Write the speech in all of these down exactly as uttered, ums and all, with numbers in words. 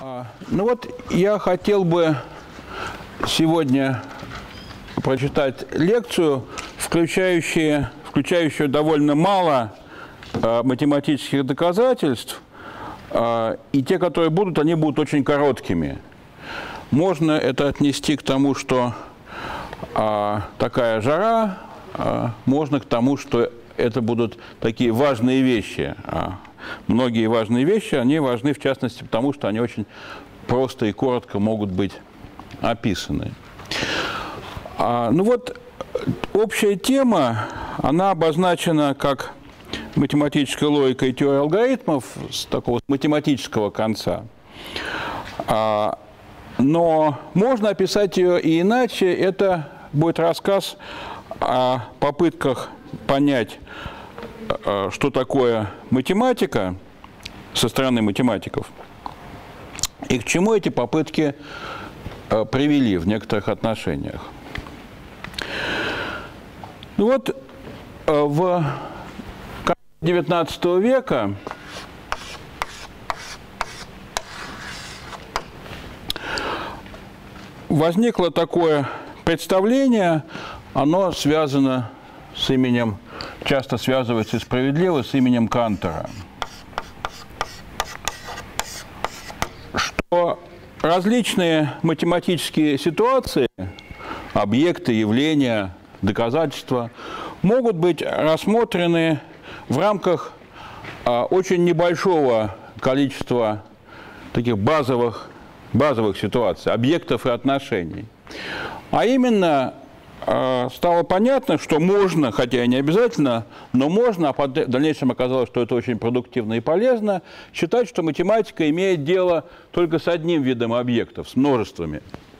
Ну вот я хотел бы сегодня прочитать лекцию, включающую, включающую довольно мало э, математических доказательств, э, и те, которые будут, они будут очень короткими. Можно это отнести к тому, что э, такая жара, э, можно к тому, что это будут такие важные вещи. Многие важные вещи, они важны, в частности, потому что они очень просто и коротко могут быть описаны. А, ну вот, общая тема, она обозначена как математическая логика и теория алгоритмов с такого математического конца. А, но можно описать ее и иначе. Это будет рассказ о попытках понять, что такое математика со стороны математиков и к чему эти попытки привели в некоторых отношениях. Ну вот, в конце девятнадцатого века возникло такое представление, оно связано с именем, часто связывается и справедливо с именем Кантора, что различные математические ситуации, объекты, явления, доказательства могут быть рассмотрены в рамках а, очень небольшого количества таких базовых, базовых ситуаций, объектов и отношений. А именно, стало понятно, что можно, хотя и не обязательно, но можно, а в дальнейшем оказалось, что это очень продуктивно и полезно, считать, что математика имеет дело только с одним видом объектов, с множествами.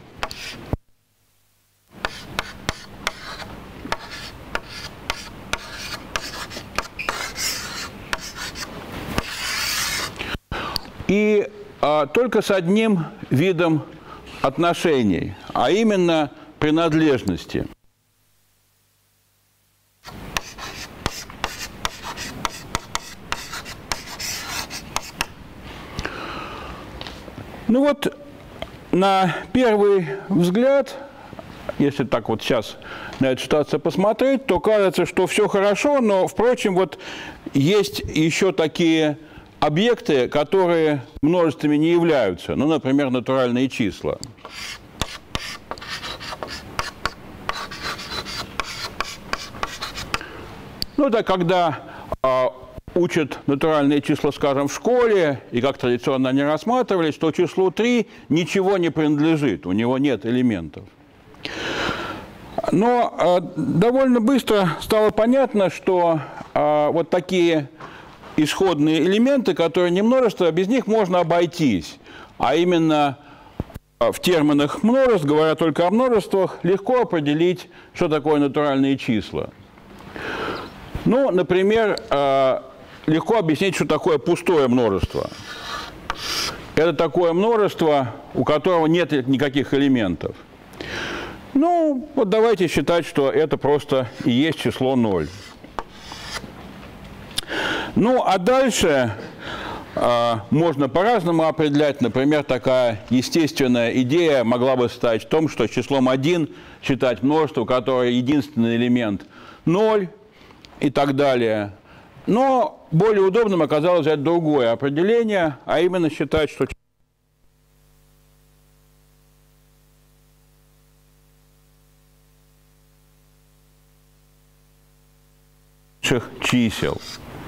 И а, только с одним видом отношений, а именно принадлежности. Ну вот, на первый взгляд, если так вот сейчас на эту ситуацию посмотреть, то кажется, что все хорошо, но, впрочем, вот есть еще такие объекты, которые множествами не являются, ну, например, натуральные числа. Ну да, когда а, учат натуральные числа, скажем, в школе, и как традиционно они рассматривались, то числу три ничего не принадлежит, у него нет элементов. Но а, довольно быстро стало понятно, что а, вот такие исходные элементы, которые не множество, без них можно обойтись. А именно в терминах множеств, говоря только о множествах, легко определить, что такое натуральные числа. Ну, например, легко объяснить, что такое пустое множество. Это такое множество, у которого нет никаких элементов. Ну, вот давайте считать, что это просто и есть число ноль. Ну, а дальше э, можно по-разному определять. Например, такая естественная идея могла бы состоять в том, что числом один считать множество, у которого единственный элемент ноль и так далее. Но более удобным оказалось взять другое определение, а именно считать, что чисел.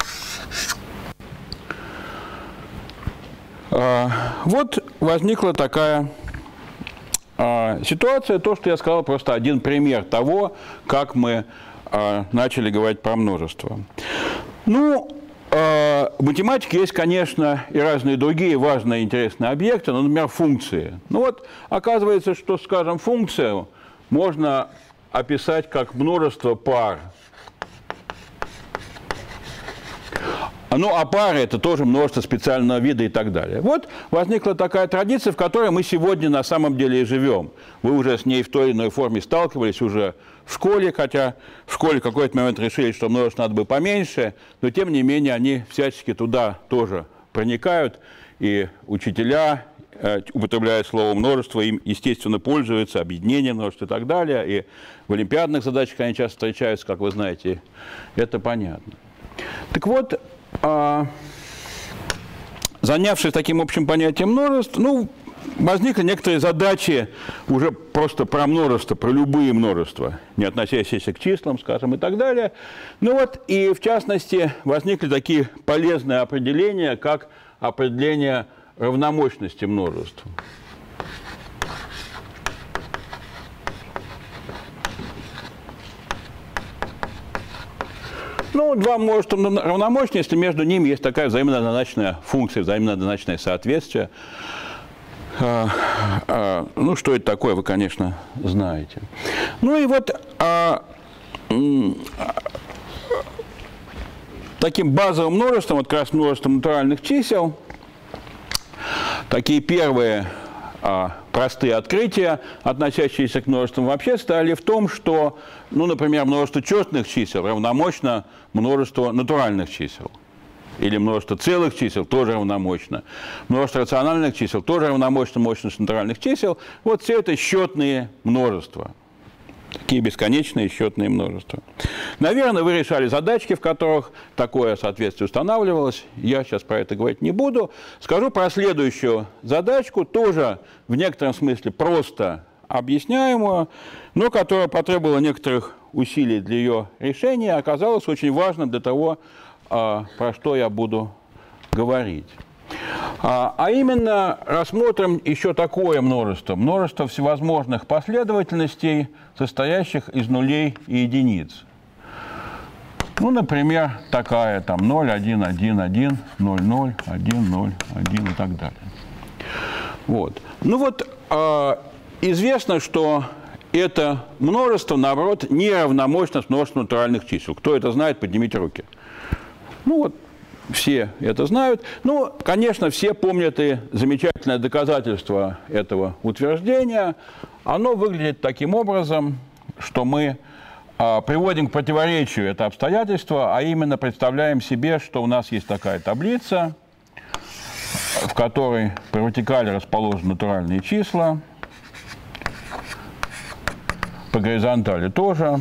Вот возникла такая ситуация, то, что я сказал, просто один пример того, как мы начали говорить про множество. Ну, в математике есть, конечно, и разные другие важные интересные объекты, ну, например, функции. Ну вот, оказывается, что, скажем, функцию можно описать как множество пар. Ну, а пары – это тоже множество специального вида и так далее. Вот возникла такая традиция, в которой мы сегодня на самом деле и живем. Вы уже с ней в той или иной форме сталкивались уже в школе, хотя в школе в какой-то момент решили, что множеств надо бы поменьше, но тем не менее они всячески туда тоже проникают, и учителя, э, употребляет слово множество, им, естественно, пользуются, объединение множества и так далее. И в олимпиадных задачах они часто встречаются, как вы знаете, это понятно. Так вот, э, занявшись таким общим понятием множеств, ну, возникли некоторые задачи уже просто про множество, про любые множества, не относящиеся к числам, скажем, и так далее. Ну вот, и в частности, возникли такие полезные определения, как определение равномощности множеств. Ну, два множества равномощны, если между ними есть такая взаимооднозначная функция, взаимооднозначное соответствие. Ну, что это такое, вы, конечно, знаете. Ну и вот а, таким базовым множеством, вот как раз множеством натуральных чисел, такие первые а, простые открытия, относящиеся к множествам, вообще стали в том, что, ну, например, множество четных чисел равномощно множеству натуральных чисел. Или множество целых чисел тоже равномощно. Множество рациональных чисел тоже равномощно мощности натуральных чисел. Вот все это счетные множества. Такие бесконечные счетные множества. Наверное, вы решали задачки, в которых такое соответствие устанавливалось. Я сейчас про это говорить не буду. Скажу про следующую задачку, тоже в некотором смысле просто объясняемую, но которая потребовала некоторых усилий для ее решения, оказалась очень важна для того, про что я буду говорить. А именно, рассмотрим еще такое множество. Множество всевозможных последовательностей, состоящих из нулей и единиц. Ну, например, такая там ноль, один, один, один, ноль, ноль, один, ноль, один и так далее. Вот. Ну вот, известно, что это множество, наоборот, неравномощно с множеством натуральных чисел. Кто это знает, поднимите руки. Ну вот, все это знают. Ну, конечно, все помнят и замечательное доказательство этого утверждения. Оно выглядит таким образом, что мы а, приводим к противоречию это обстоятельство, а именно представляем себе, что у нас есть такая таблица, в которой по вертикали расположены натуральные числа, по горизонтали тоже.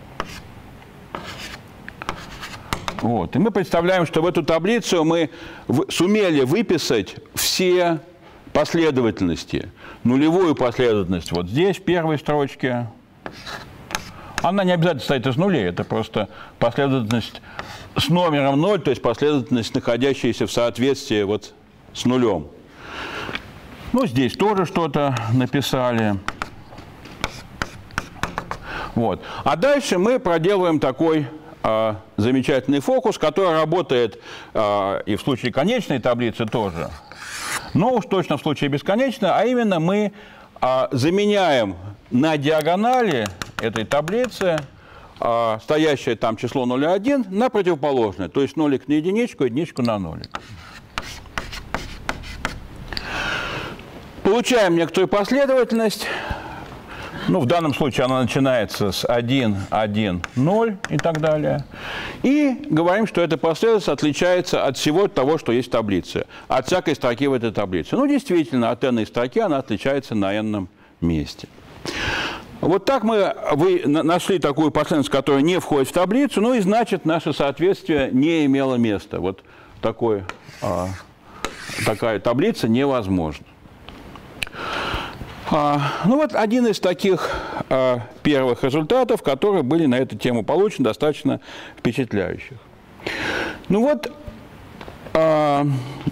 Вот. И мы представляем, что в эту таблицу мы сумели выписать все последовательности. Нулевую последовательность вот здесь, в первой строчке. Она не обязательно состоит из нулей, это просто последовательность с номером ноль, то есть последовательность, находящаяся в соответствии вот с нулем. Ну, здесь тоже что-то написали. Вот. А дальше мы проделываем такой а, замечательный фокус, который работает а, и в случае конечной таблицы тоже, но уж точно в случае бесконечной, а именно мы а, заменяем на диагонали этой таблицы а, стоящее там число ноль и один на противоположное, то есть нолик на единичку, единичку на нолик. Получаем некоторую последовательность. Ну, в данном случае она начинается с один, один, ноль и так далее. И говорим, что эта последовательность отличается от всего того, что есть в таблице, от всякой строки в этой таблице. Ну, действительно, от n строки она отличается на n месте. Вот так мы вы нашли такую последовательность, которая не входит в таблицу, ну и значит, наше соответствие не имело места. Вот такой, а, такая таблица невозможна. А, ну вот один из таких а, первых результатов, которые были на эту тему получены, достаточно впечатляющих. Ну вот, а,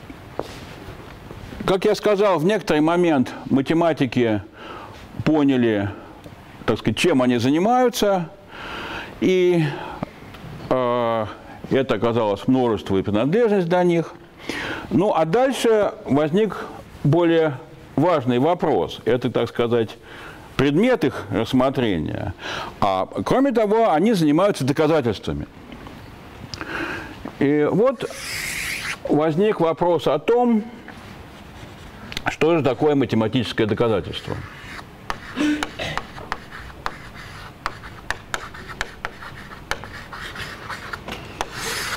как я сказал, в некоторый момент математики поняли, так сказать, чем они занимаются, и а, это оказалось множество и принадлежность для них. Ну а дальше возник более важный вопрос. Это, так сказать, предмет их рассмотрения. А кроме того, они занимаются доказательствами. И вот возник вопрос о том, что же такое математическое доказательство.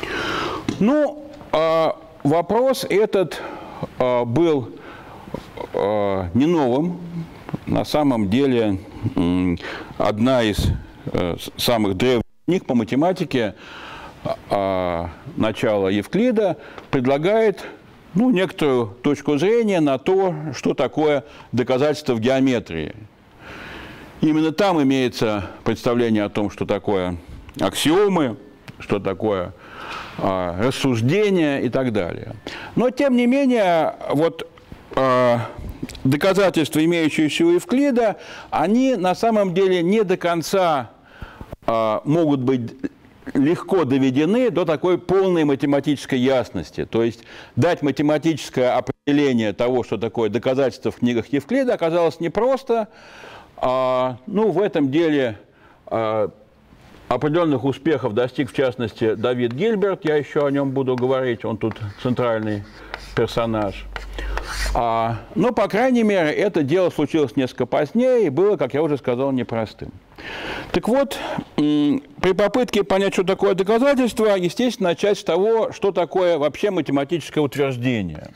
Ну, вопрос этот был э, не новым. На самом деле, э, одна из э, самых древних книг по математике э, начала Евклида предлагает ну, некоторую точку зрения на то, что такое доказательство в геометрии. Именно там имеется представление о том, что такое аксиомы, что такое э, рассуждение и так далее. Но, тем не менее, вот, э, доказательства, имеющиеся у Евклида, они на самом деле не до конца э, могут быть легко доведены до такой полной математической ясности. То есть дать математическое определение того, что такое доказательство в книгах Евклида, оказалось непросто. А, ну, в этом деле а, определенных успехов достиг, в частности, Давид Гильберт. Я еще о нем буду говорить, он тут центральный персонаж. А, но, по крайней мере, это дело случилось несколько позднее и было, как я уже сказал, непростым. Так вот, при попытке понять, что такое доказательство, естественно, начать с того, что такое вообще математическое утверждение.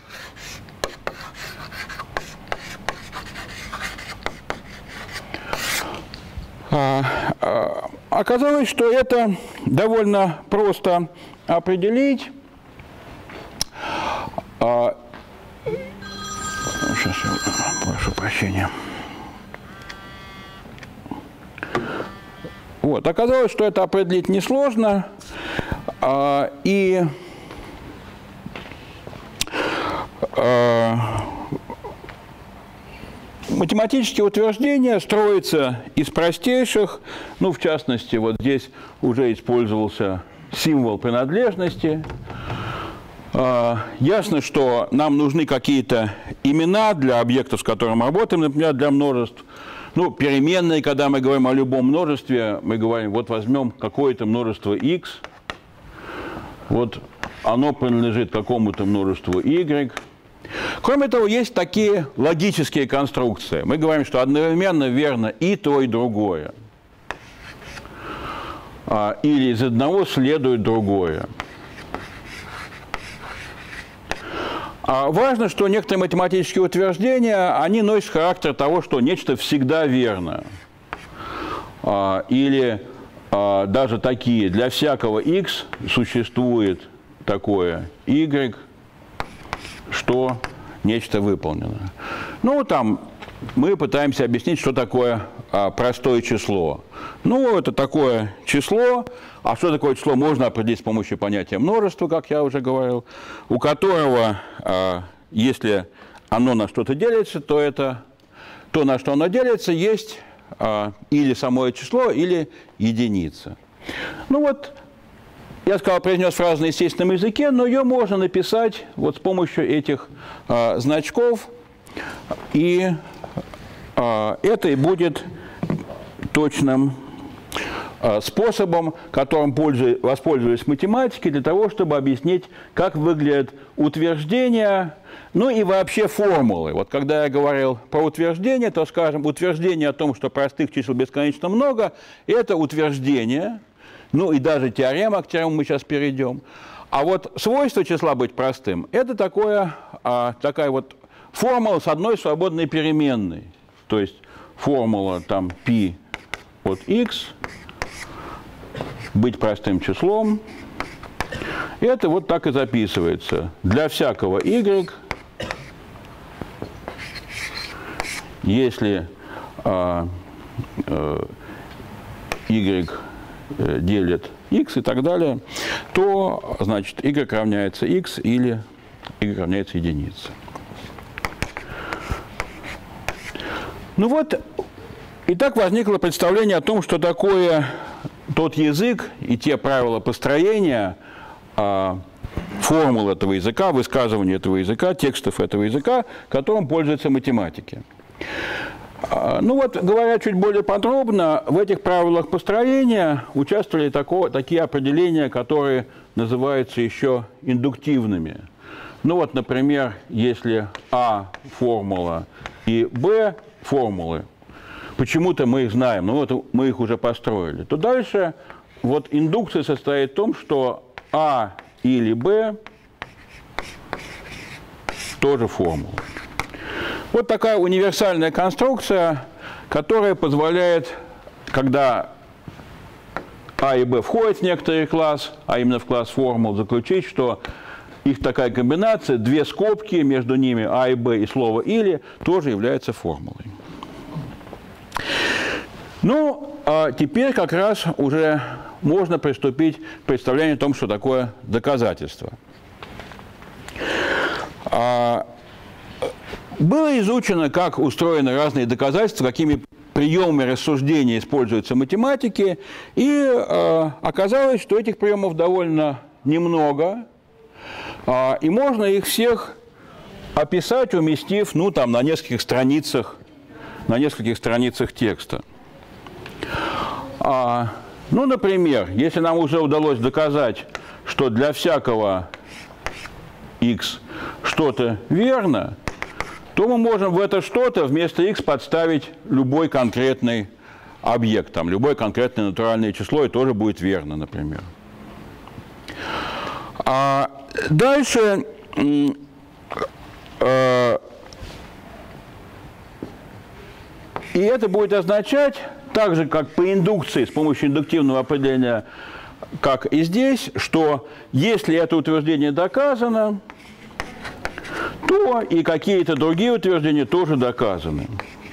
А, а, оказалось, что это довольно просто определить. А, сейчас я прошу прощения. Вот, оказалось, что это определить несложно. А, и а, математические утверждения строятся из простейших, ну, в частности, вот здесь уже использовался символ принадлежности. Ясно, что нам нужны какие-то имена для объектов, с которыми мы работаем, например, для множеств. Ну, переменные, когда мы говорим о любом множестве, мы говорим, вот возьмем какое-то множество x, вот оно принадлежит какому-то множеству y. Кроме того, есть такие логические конструкции. Мы говорим, что одновременно верно и то, и другое. Или из одного следует другое. Важно, что некоторые математические утверждения, они носят характер того, что нечто всегда верно. Или даже такие, для всякого x существует такое y, что нечто выполнено. Ну, там мы пытаемся объяснить, что такое а, простое число. Ну, это такое число, а что такое число, можно определить с помощью понятия множества, как я уже говорил, у которого, а, если оно на что-то делится, то это то, на что оно делится, есть а, или само число, или единица. Ну вот, я сказал, произнес фразу на естественном языке, но ее можно написать вот с помощью этих а, значков, и а, это и будет точным а, способом, которым воспользовались математики для того, чтобы объяснить, как выглядят утверждения, ну и вообще формулы. Вот когда я говорил про утверждение, то, скажем, утверждение о том, что простых чисел бесконечно много, это утверждение. Ну и даже теорема, к которому мы сейчас перейдем. А вот свойство числа быть простым – это такое, а, такая вот формула с одной свободной переменной. То есть формула там π от x, быть простым числом. Это вот так и записывается. Для всякого y, если а, а, y делит x и так далее, то, значит, y равняется x или y равняется единице. Ну вот, и так возникло представление о том, что такое тот язык и те правила построения а, формул этого языка, высказывания этого языка, текстов этого языка, которым пользуются математики. Ну вот, говоря чуть более подробно, в этих правилах построения участвовали такого, такие определения, которые называются еще индуктивными. Ну вот, например, если А формула и Б формулы, почему-то мы их знаем, ну вот мы их уже построили, то дальше вот индукция состоит в том, что А или Б тоже формула. Вот такая универсальная конструкция, которая позволяет, когда А и Б входят в некоторый класс, а именно в класс формул, заключить, что их такая комбинация, две скобки между ними, А и Б и слово «или», тоже является формулой. Ну, а теперь как раз уже можно приступить к представлению о том, что такое доказательство. А, было изучено, как устроены разные доказательства, какими приемами рассуждения используются математики, и э, оказалось, что этих приемов довольно немного, э, и можно их всех описать, уместив, ну, там, на нескольких страницах, на нескольких страницах текста. А, ну, например, если нам уже удалось доказать, что для всякого x что-то верно, то мы можем в это что-то вместо x подставить любой конкретный объект, там, любое конкретное натуральное число, и тоже будет верно, например. А дальше э, и это будет означать, так же, как по индукции, с помощью индуктивного определения, как и здесь, что если это утверждение доказано, то и какие-то другие утверждения тоже доказаны.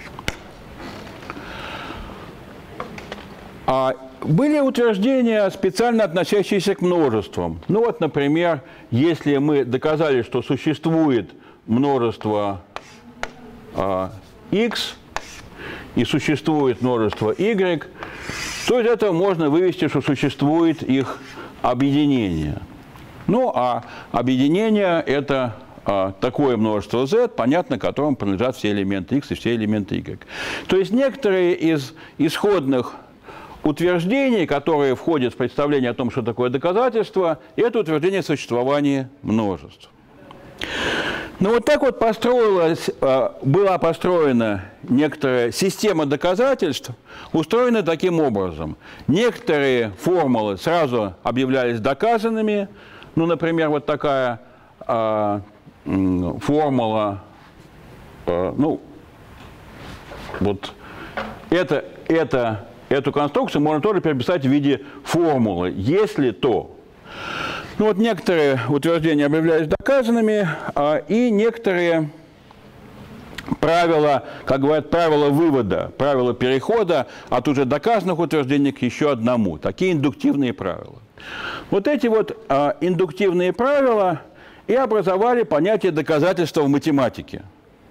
А были утверждения, специально относящиеся к множествам. Ну вот, например, если мы доказали, что существует множество а, x и существует множество y, то из этого можно вывести, что существует их объединение. Ну а объединение – это а, такое множество z, понятно, которому принадлежат все элементы x и все элементы y. То есть некоторые из исходных утверждений, которые входят в представление о том, что такое доказательство, это утверждение существования множеств. Ну вот так вот построилась, была построена некоторая система доказательств, устроена таким образом. Некоторые формулы сразу объявлялись доказанными. Ну, например, вот такая а, формула, а, ну, вот это, это, эту конструкцию можно тоже переписать в виде формулы. Если то. Ну вот некоторые утверждения объявлялись доказанными, а, и некоторые правила, как говорят, правила вывода, правила перехода от уже доказанных утверждений к еще одному. Такие индуктивные правила. Вот эти вот а, индуктивные правила и образовали понятие доказательства в математике.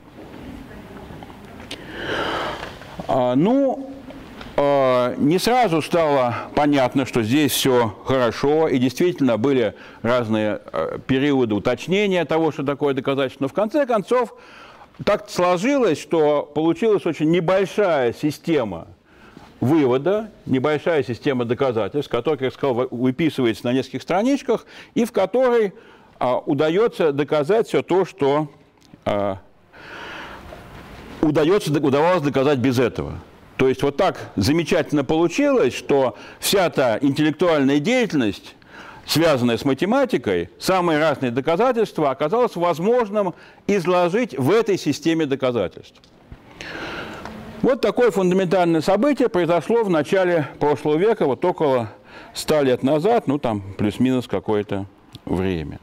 А, ну, не сразу стало понятно, что здесь все хорошо, и действительно были разные периоды уточнения того, что такое доказательство. Но в конце концов так сложилось, что получилась очень небольшая система вывода, небольшая система доказательств, которая, как я сказал, выписывается на нескольких страничках, и в которой а, удается доказать все то, что а, удается, удавалось доказать без этого. То есть вот так замечательно получилось, что вся та интеллектуальная деятельность, связанная с математикой, самые разные доказательства, оказалось возможным изложить в этой системе доказательств. Вот такое фундаментальное событие произошло в начале прошлого века, вот около ста лет назад, ну там плюс-минус какое-то время.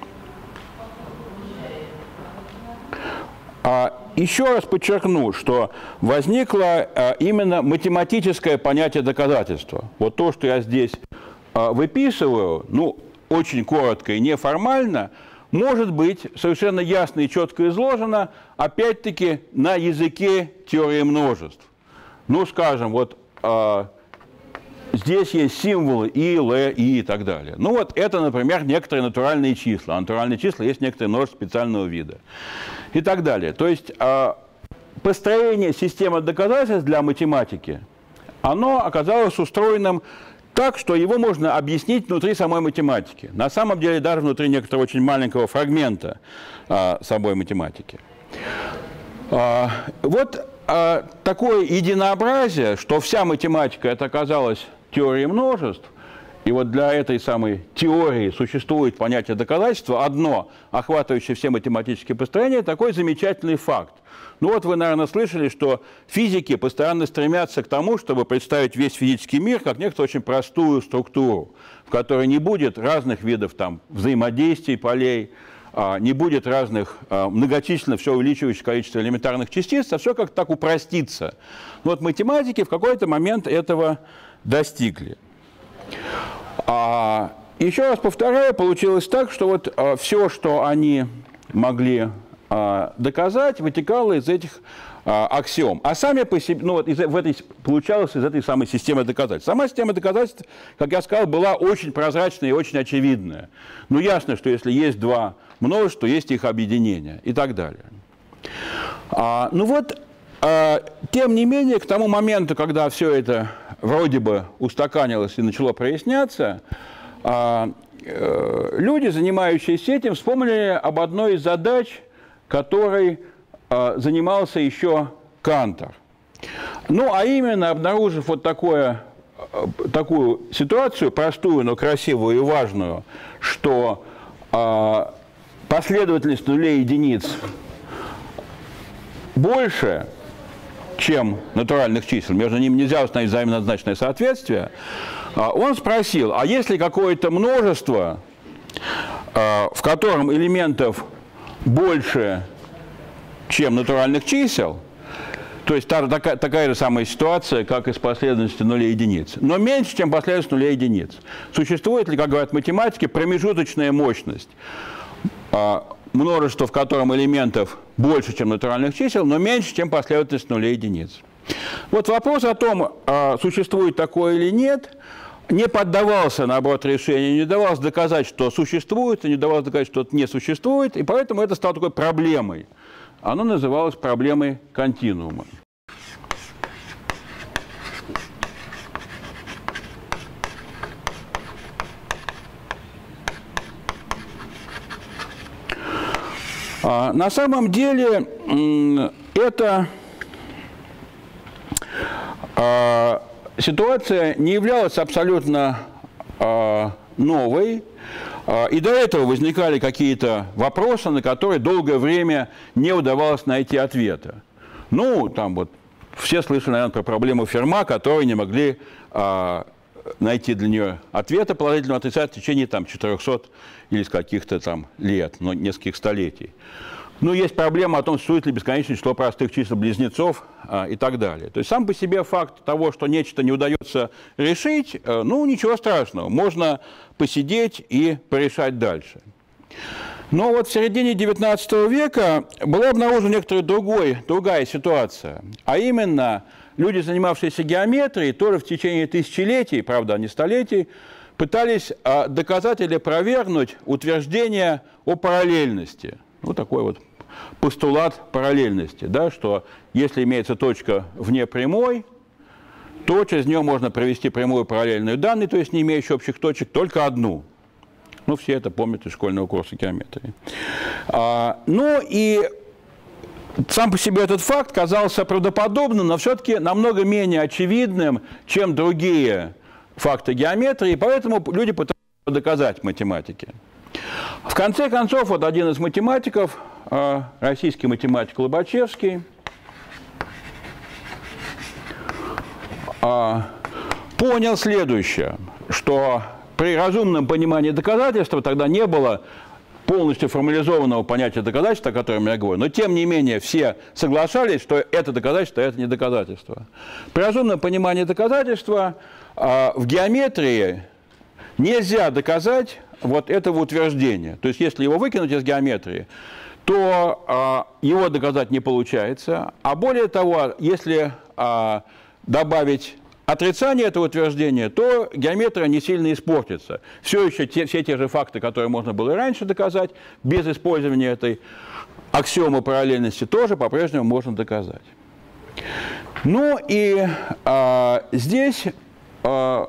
А еще раз подчеркну, что возникло а, именно математическое понятие доказательства. Вот то, что я здесь а, выписываю, ну, очень коротко и неформально, может быть совершенно ясно и четко изложено, опять-таки, на языке теории множеств. Ну, скажем, вот а, здесь есть символы и, л, и и так далее. Ну, вот это, например, некоторые натуральные числа. А натуральные числа есть некоторые множества специального вида. И так далее. То есть построение системы доказательств для математики, оно оказалось устроенным так, что его можно объяснить внутри самой математики. На самом деле даже внутри некоторого очень маленького фрагмента самой математики. Вот такое единообразие, что вся математика это оказалась теорией множеств, И вот для этой самой теории существует понятие доказательства, одно, охватывающее все математические построения, такой замечательный факт. Ну вот вы, наверное, слышали, что физики постоянно стремятся к тому, чтобы представить весь физический мир как некоторую очень простую структуру, в которой не будет разных видов там, взаимодействий полей, не будет разных многочисленно все увеличивающих количество элементарных частиц, а все как-то так упростится. Но вот математики в какой-то момент этого достигли. А, еще раз повторяю, получилось так, что вот а, все, что они могли а, доказать, вытекало из этих а, аксиом. А сами по себе, ну вот из, в этой, получалось из этой самой системы доказательств. Сама система доказательств, как я сказал, была очень прозрачная и очень очевидная. Ну ясно, что если есть два множества, есть их объединение и так далее. А, ну вот, а, тем не менее, к тому моменту, когда все это вроде бы устаканилось и начало проясняться, а, э, люди, занимающиеся этим, вспомнили об одной из задач, которой а, занимался еще Кантор. Ну, а именно, обнаружив вот такое, такую ситуацию, простую, но красивую и важную, что а, последовательность нулей и единиц больше, чем натуральных чисел, между ними нельзя установить взаимоозначное соответствие, он спросил, а есть ли какое-то множество, в котором элементов больше, чем натуральных чисел, то есть такая, такая же самая ситуация, как и с последовательностью нулей и единиц, но меньше, чем последовательность нулей и единиц. Существует ли, как говорят математики, промежуточная мощность? Множество, в котором элементов больше, чем натуральных чисел, но меньше, чем последовательность нулей и единиц. Вот вопрос о том, существует такое или нет, не поддавался, наоборот, решению, не давалось доказать, что существует, и не давалось доказать, что это не существует, и поэтому это стало такой проблемой. Оно называлось проблемой континуума. На самом деле эта ситуация не являлась абсолютно новой, и до этого возникали какие-то вопросы, на которые долгое время не удавалось найти ответа. Ну, там вот все слышали, наверное, про проблему Ферма, которые не могли найти для нее ответа положительного, отрицательного в течение там, четырехсот или с каких-то там лет, но нескольких столетий. Ну, есть проблема о том, существует ли бесконечное число простых чисел-близнецов а, и так далее. То есть сам по себе факт того, что нечто не удается решить, а, ну, ничего страшного. Можно посидеть и порешать дальше. Но вот в середине девятнадцатого века была обнаружена некоторая другой, другая ситуация. А именно, люди, занимавшиеся геометрией, тоже в течение тысячелетий, правда, не столетий, пытались а, доказать или опровергнуть утверждение о параллельности. Вот такой вот постулат параллельности, да, что если имеется точка вне прямой, то через нее можно провести прямую параллельную данной, то есть не имеющую общих точек, только одну. Ну, все это помнят из школьного курса геометрии. А, ну и сам по себе этот факт казался правдоподобным, но все-таки намного менее очевидным, чем другие факты геометрии, поэтому люди пытались доказать в математике. В конце концов, вот один из математиков, российский математик Лобачевский, понял следующее, что при разумном понимании доказательства тогда не было полностью формализованного понятия доказательства, о котором я говорю, но тем не менее все соглашались, что это доказательство, а это не доказательство. При разумном понимании доказательства в геометрии нельзя доказать вот этого утверждения. То есть если его выкинуть из геометрии, то э, его доказать не получается. А более того, если э, добавить отрицание этого утверждения, то геометрия не сильно испортится. Все еще те, все те же факты, которые можно было и раньше доказать, без использования этой аксиомы параллельности, тоже по-прежнему можно доказать. Ну и э, здесь э,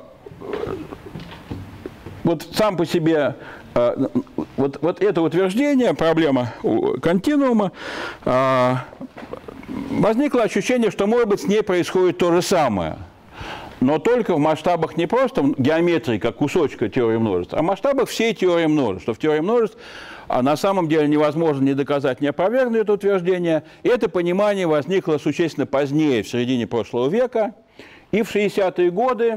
вот сам по себе э, вот, вот это утверждение, проблема континуума, э, возникло ощущение, что, может быть, с ней происходит то же самое. но только в масштабах не просто геометрии, как кусочка теории множеств, а в масштабах всей теории множеств. Что в теории множеств а на самом деле невозможно ни доказать, ни опровергнуть это утверждение. И это понимание возникло существенно позднее, в середине прошлого века. И в шестидесятые годы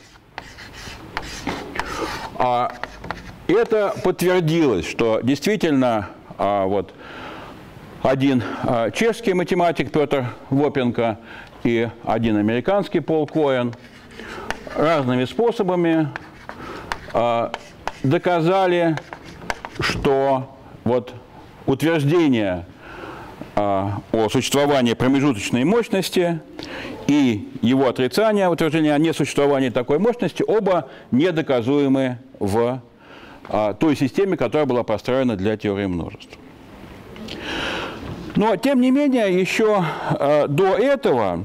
а, это подтвердилось, что действительно а, вот, один а, чешский математик Петр Вопенко и один американский Пол Коэн разными способами а, доказали, что вот утверждение а, о существовании промежуточной мощности и его отрицание, утверждение о несуществовании такой мощности, оба недоказуемы в а, той системе, которая была построена для теории множеств. Но, тем не менее, еще а, до этого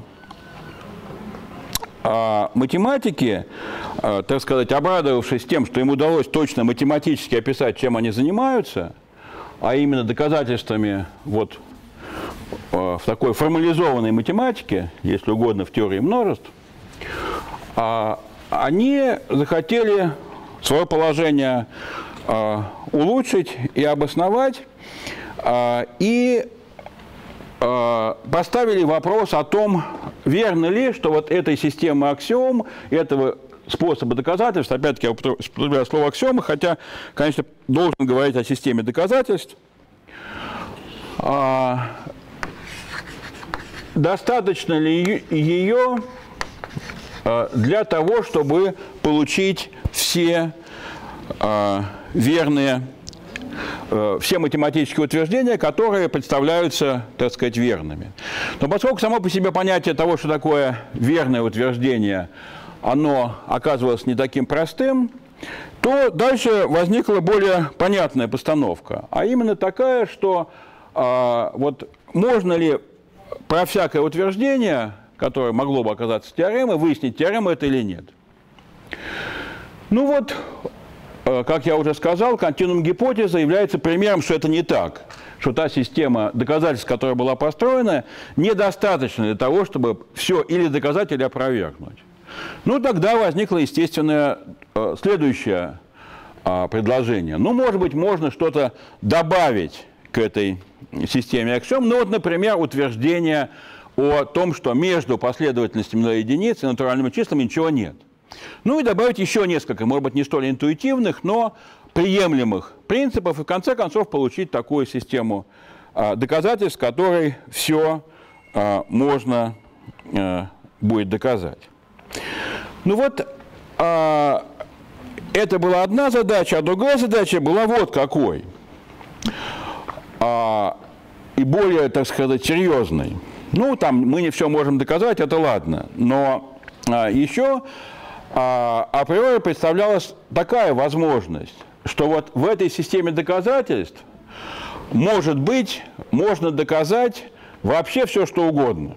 а, математики, а, так сказать, обрадовавшись тем, что им удалось точно математически описать, чем они занимаются, а именно доказательствами вот, а, в такой формализованной математике, если угодно, в теории множеств, а, они захотели свое положение а, улучшить и обосновать, а, и поставили вопрос о том, верно ли, что вот этой системы аксиом, этого способа доказательств, опять-таки я употребляю слово аксиомы, хотя, конечно, должен говорить о системе доказательств, достаточно ли ее для того, чтобы получить все верные все математические утверждения, которые представляются, так сказать, верными. Но поскольку само по себе понятие того, что такое верное утверждение, оно оказывалось не таким простым, то дальше возникла более понятная постановка. А именно такая, что а, вот можно ли про всякое утверждение, которое могло бы оказаться теоремой, выяснить, теорема это или нет. Ну вот, как я уже сказал, континуум гипотеза является примером, что это не так, что та система доказательств, которая была построена, недостаточна для того, чтобы все или доказать, или опровергнуть. Ну, тогда возникло, естественно, следующее предложение. Ну, может быть, можно что-то добавить к этой системе аксиом. Ну, вот, например, утверждение о том, что между последовательностями нуля и единиц и натуральными числами ничего нет. Ну и добавить еще несколько, может быть, не столь интуитивных, но приемлемых принципов, и в конце концов получить такую систему а, доказательств, которой все а, можно а, будет доказать. Ну вот, а, это была одна задача, а другая задача была вот какой. А, и более, так сказать, серьезной. Ну, там мы не все можем доказать, это ладно, но а, еще... А, априори представлялась такая возможность, что вот в этой системе доказательств, может быть, можно доказать вообще все, что угодно.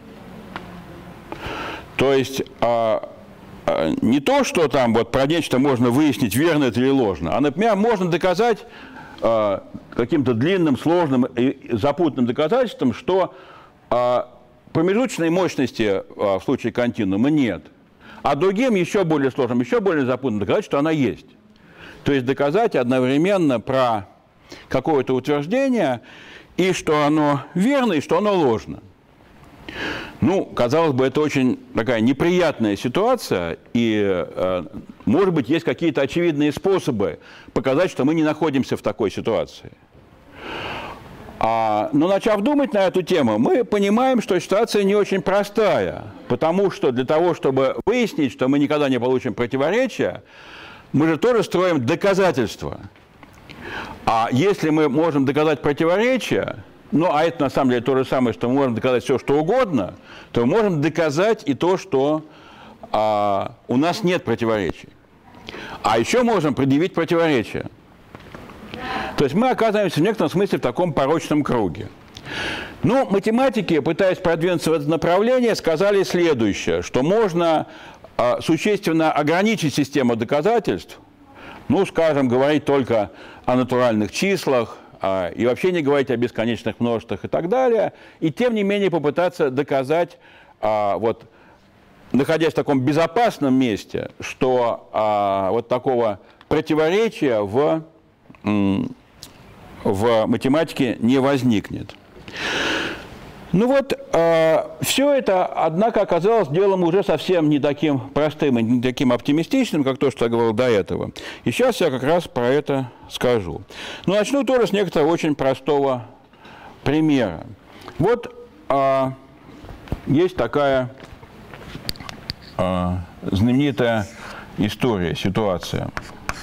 То есть а, а, не то, что там вот про нечто можно выяснить, верно это или ложно, а, например, можно доказать а, каким-то длинным, сложным и запутанным доказательством, что а, промежуточной мощности а, в случае континуума нет. А другим еще более сложным, еще более запутанным доказать, что она есть. То есть доказать одновременно про какое-то утверждение, и что оно верно, и что оно ложно. Ну, казалось бы, это очень такая неприятная ситуация, и, э, может быть, есть какие-то очевидные способы показать, что мы не находимся в такой ситуации. А, но начав думать на эту тему, мы понимаем, что ситуация не очень простая, потому что для того, чтобы выяснить, что мы никогда не получим противоречия, мы же тоже строим доказательства. А если мы можем доказать противоречия, ну, а это на самом деле то же самое, что мы можем доказать все, что угодно, то мы можем доказать и то, что а, у нас нет противоречий. А еще можем предъявить противоречия. То есть мы оказываемся в некотором смысле в таком порочном круге. Но математики, пытаясь продвинуться в это направление, сказали следующее, что можно а, существенно ограничить систему доказательств, ну, скажем, говорить только о натуральных числах, а, и вообще не говорить о бесконечных множествах и так далее, и тем не менее попытаться доказать а, вот, находясь в таком безопасном месте, что а, вот такого противоречия в, в математике не возникнет. Ну вот, э, все это, однако, оказалось делом уже совсем не таким простым и не таким оптимистичным, как то, что я говорил до этого. И сейчас я как раз про это скажу. Но начну тоже с некоторого очень простого примера. Вот э, есть такая э, знаменитая история, ситуация.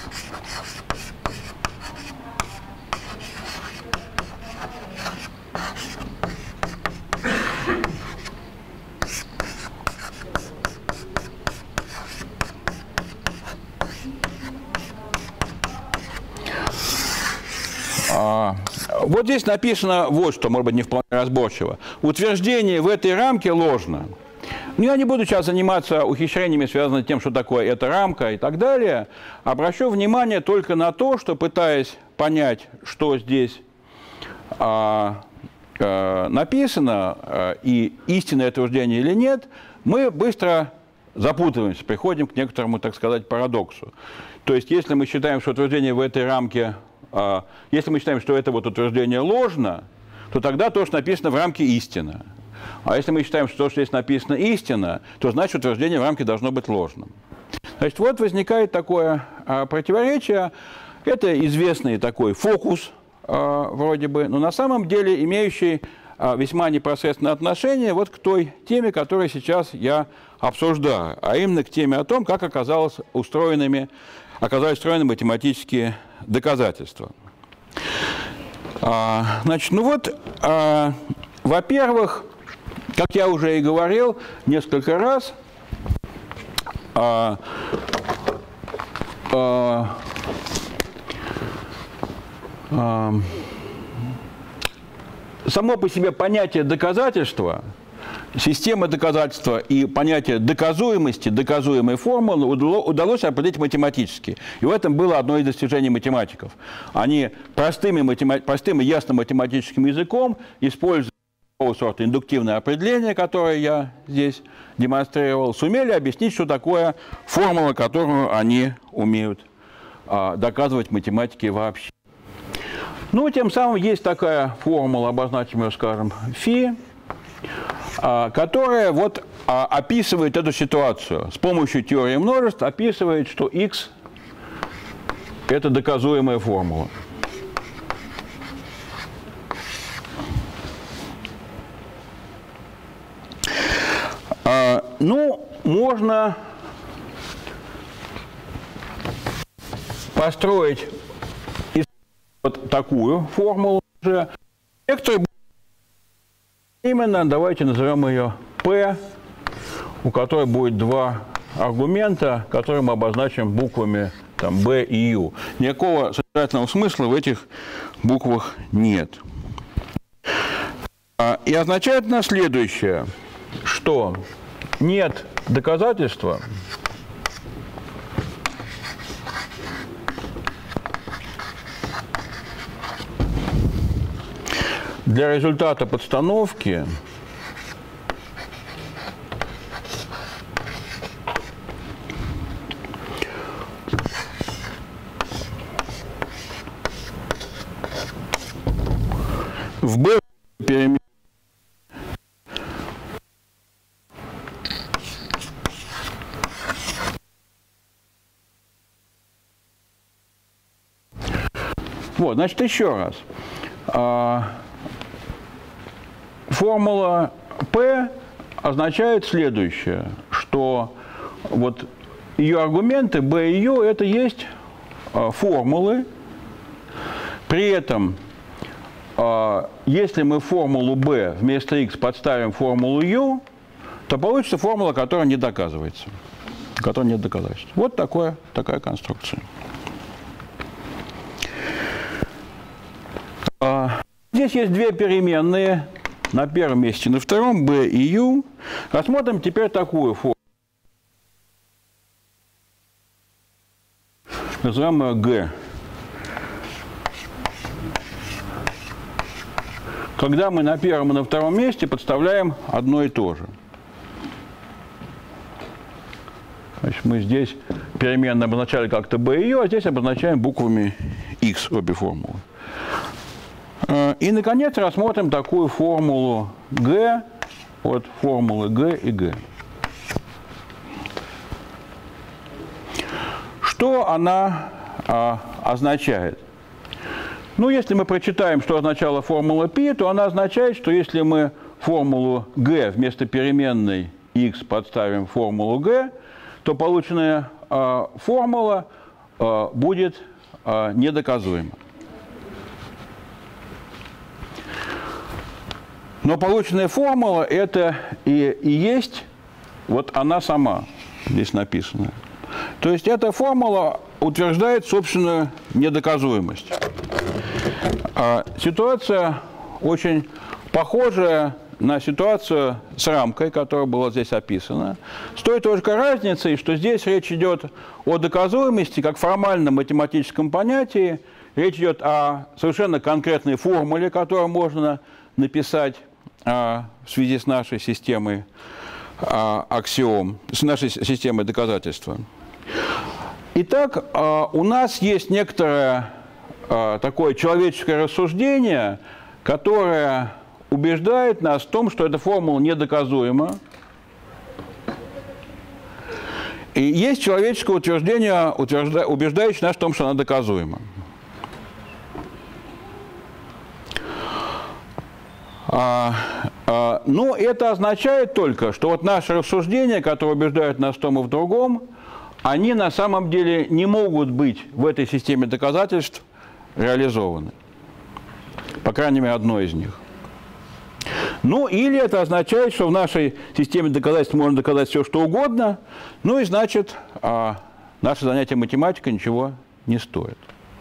Вот здесь написано вот что, может быть, не вполне разборчиво. Утверждение в этой рамке ложно. Но я не буду сейчас заниматься ухищрениями, связанными с тем, что такое эта рамка и так далее. Обращу внимание только на то, что, пытаясь понять, что здесь а, а, написано, а, и истинное утверждение или нет, мы быстро запутываемся, приходим к некоторому, так сказать, парадоксу. То есть, если мы считаем, что утверждение в этой рамке, а, если мы считаем, что это вот утверждение ложно, то тогда то, что написано в рамке, истина. А если мы считаем, что то, что здесь написано, истина, то значит, утверждение в рамке должно быть ложным. Значит, вот возникает такое а, противоречие. Это известный такой фокус, а, вроде бы, но на самом деле имеющий а, весьма непосредственное отношение вот к той теме, которую сейчас я обсуждаю, а именно к теме о том, как оказалось устроенными, оказались устроены математические доказательства. А, значит, ну вот, а, во-первых, как я уже и говорил несколько раз, а, а, а, само по себе понятие доказательства, система доказательства и понятие доказуемости, доказуемой формулы удалось определить математически. И в этом было одно из достижений математиков. Они простыми, математи... простым и ясным математическим языком, используя такого сорта индуктивное определение, которое я здесь демонстрировал, сумели объяснить, что такое формула, которую они умеют а, доказывать в математике вообще. Ну, тем самым есть такая формула, обозначим ее, скажем, φ, а, которая вот а, описывает эту ситуацию. С помощью теории множеств описывает, что x – это доказуемая формула. А, ну, можно построить вот такую формулу уже. Некоторые именно, давайте назовем ее P, у которой будет два аргумента, которые мы обозначим буквами там, B и U. Никакого содержательного смысла в этих буквах нет. И означает на следующее, что нет доказательства, для результата подстановки в B переменной вот, значит, еще раз. Формула P означает следующее, что вот ее аргументы B и U – это есть формулы. При этом, если мы формулу B вместо x подставим формулу U, то получится формула, которая не доказывается. Которая нет доказательств. Вот такое, такая конструкция. Здесь есть две переменные. На первом месте, на втором B и U. Рассмотрим теперь такую формулу. Назовем ее G. Когда мы на первом и на втором месте подставляем одно и то же. есть мы здесь переменные обозначали как-то b и u, а здесь обозначаем буквами x обе формулы. И, наконец, рассмотрим такую формулу g, вот формулы g и g. Что она а, означает? Ну, если мы прочитаем, что означала формула π, то она означает, что если мы формулу g вместо переменной x подставим формулу g, то полученная э, формула э, будет э, недоказуема. Но полученная формула – это и, и есть вот она сама, здесь написано. То есть эта формула утверждает собственную недоказуемость. А ситуация очень похожая на ситуацию с рамкой, которая была здесь описана. С той только разницей, что здесь речь идет о доказуемости как формальном математическом понятии. Речь идет о совершенно конкретной формуле, которую можно написать а, в связи с нашей системой а, аксиом, с нашей системой доказательства. Итак, а, у нас есть некоторое а, такое человеческое рассуждение, которое убеждает нас в том, что эта формула недоказуема. И есть человеческое утверждение, утвержда... убеждающее нас в том, что она доказуема. А, а, но это означает только, что вот наши рассуждения, которые убеждают нас в том и в другом, они на самом деле не могут быть в этой системе доказательств реализованы. По крайней мере, одно из них. Ну, или это означает, что в нашей системе доказательств можно доказать все, что угодно, ну и значит, а, наше занятие математикой ничего не стоит.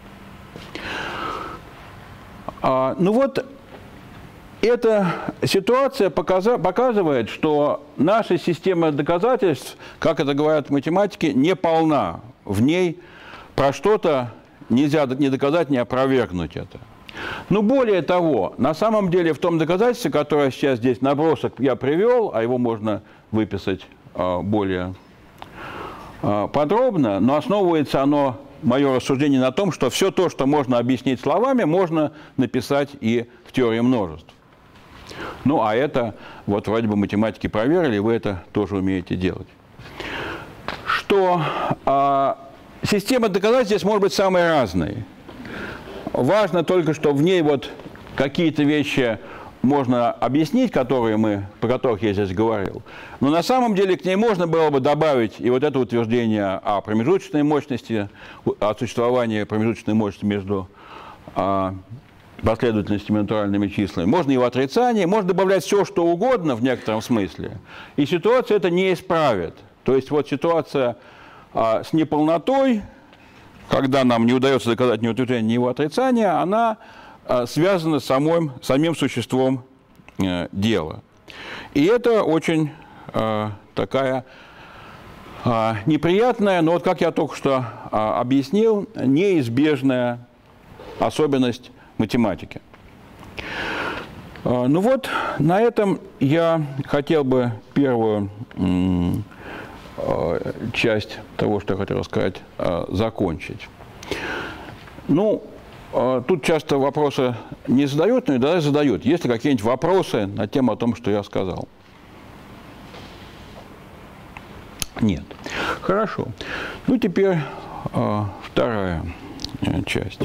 А, ну вот, эта ситуация показа- показывает, что наша система доказательств, как это говорят математики, не полна. В ней про что-то нельзя не доказать, не опровергнуть это. Но более того, на самом деле в том доказательстве, которое сейчас здесь набросок я привел, а его можно выписать а, более а, подробно, но основывается оно, мое рассуждение, на том, что все то, что можно объяснить словами, можно написать и в теории множеств. Ну, а это, вот вроде бы математики проверили, вы это тоже умеете делать. Что а, система доказательств здесь может быть самой разной. Важно только, что в ней вот какие-то вещи можно объяснить, которые мы, про которых я здесь говорил. Но на самом деле к ней можно было бы добавить и вот это утверждение о промежуточной мощности, о существовании промежуточной мощности между а, последовательностями натуральными числами. Можно и в отрицании, можно добавлять все, что угодно в некотором смысле. И ситуация это не исправит. То есть вот ситуация а, с неполнотой, когда нам не удается доказать ни утверждение, ни его отрицание, она а, связана с самым, самим существом а, дела. И это очень а, такая а, неприятная, но вот как я только что а, объяснил, неизбежная особенность математики. А, ну вот, на этом я хотел бы первую часть того, что я хотел сказать, закончить. Ну, тут часто вопросы не задают, но и даже задают. Есть ли какие-нибудь вопросы на тему о том, что я сказал? Нет. Хорошо. Ну, теперь вторая часть.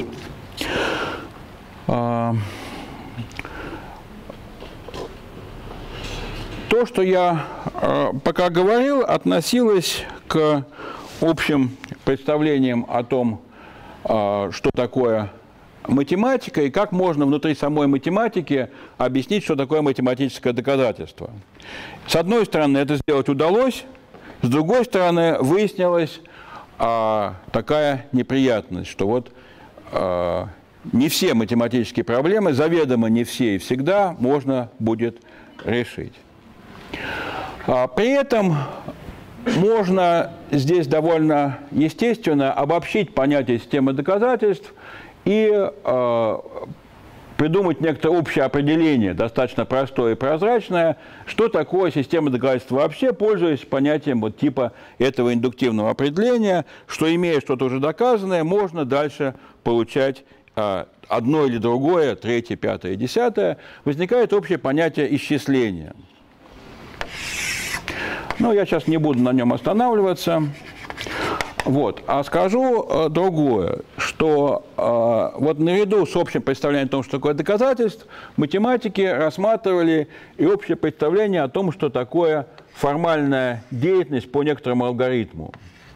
То, что я э, пока говорил, относилось к общим представлениям о том, э, что такое математика и как можно внутри самой математики объяснить, что такое математическое доказательство. С одной стороны, это сделать удалось, с другой стороны, выяснилась э, такая неприятность, что вот э, не все математические проблемы, заведомо не все и всегда, можно будет решить. При этом можно здесь довольно естественно обобщить понятие системы доказательств и э, придумать некоторое общее определение, достаточно простое и прозрачное, что такое система доказательств вообще, пользуясь понятием вот типа этого индуктивного определения, что, имея что-то уже доказанное, можно дальше получать э, одно или другое, третье, пятое, десятое. Возникает общее понятие исчисления. Но я сейчас не буду на нем останавливаться. Вот. А скажу э, другое, что э, вот наряду с общим представлением о том, что такое доказательство, математики рассматривали и общее представление о том, что такое формальная деятельность по некоторому алгоритму.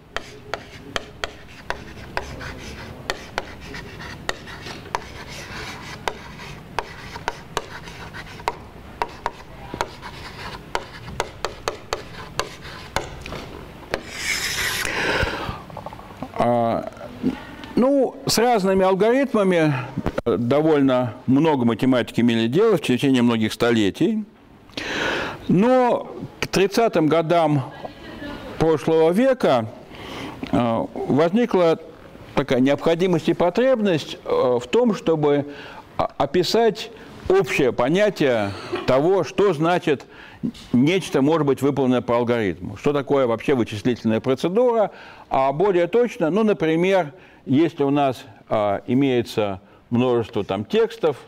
Ну, с разными алгоритмами довольно много математики имели дело в течение многих столетий. Но к тридцатым годам прошлого века возникла такая необходимость и потребность в том, чтобы описать общее понятие того, что значит нечто может быть выполнено по алгоритму. Что такое вообще вычислительная процедура, а более точно, ну, например, если у нас а, имеется множество там текстов,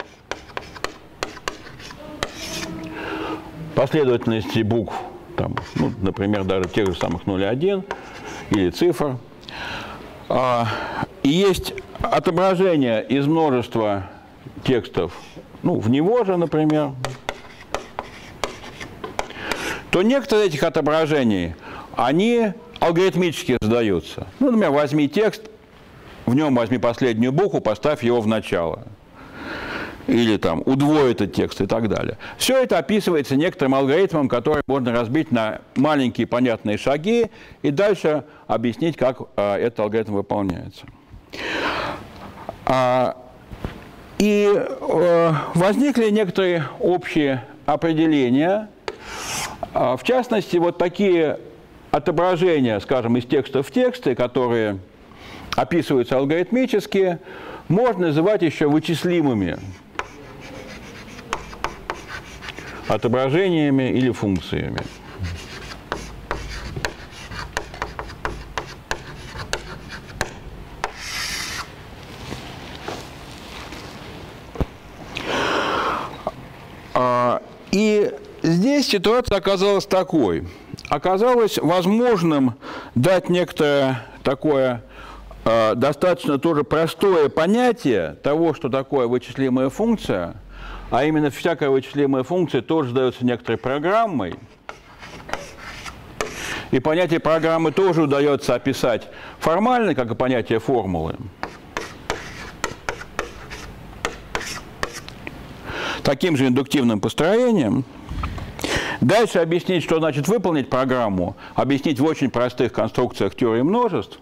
последовательности букв, там, ну, например, даже тех же самых ноль и один или цифр, а, и есть отображение из множества текстов, ну, в него же, например, то некоторые этих отображений, они алгоритмически задаются. Ну, например, возьми текст, в нем возьми последнюю букву, поставь его в начало. Или там удвой этот текст и так далее. Все это описывается некоторым алгоритмом, который можно разбить на маленькие понятные шаги и дальше объяснить, как а, этот алгоритм выполняется. А, и а, возникли некоторые общие определения. А, в частности, вот такие отображения, скажем, из текста в тексты, которые описываются алгоритмически, можно называть еще вычислимыми отображениями или функциями. И здесь ситуация оказалась такой. Оказалось возможным дать некоторое такое э, достаточно тоже простое понятие того, что такое вычислимая функция, а именно всякая вычислимая функция тоже дается некоторой программой. И понятие программы тоже удается описать формально, как и понятие формулы. Таким же индуктивным построением. Дальше объяснить, что значит выполнить программу, объяснить в очень простых конструкциях теории множеств.